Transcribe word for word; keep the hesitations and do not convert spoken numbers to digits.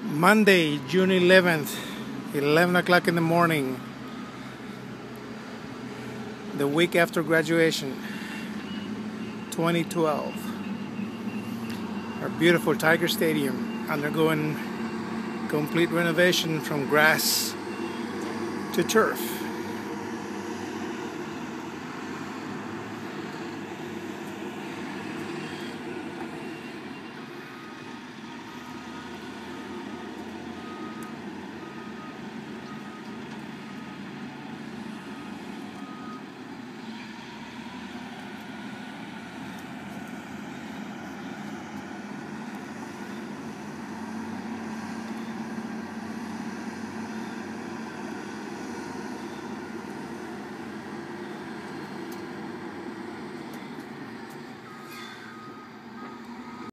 Monday, June eleventh, eleven o'clock in the morning, the week after graduation, twenty twelve. Our beautiful Tiger Stadium undergoing complete renovation from grass to turf.